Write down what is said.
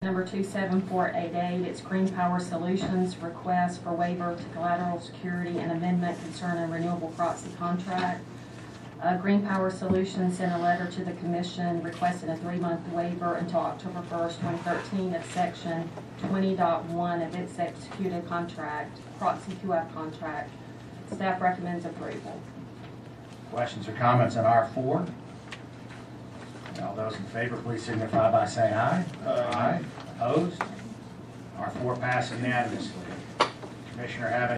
Number 27488, it's Green Power Solutions request for waiver to collateral security and amendment concerning renewable proxy contract. Green Power Solutions sent a letter to the Commission requesting a 3-month waiver until October 1st, 2013 of Section 20.1 of its executed contract, proxy QF contract. Staff recommends approval. Questions or comments on R4? All those in favor, please signify by saying aye. Aye. Opposed? R4 passes unanimously. Commissioner, have any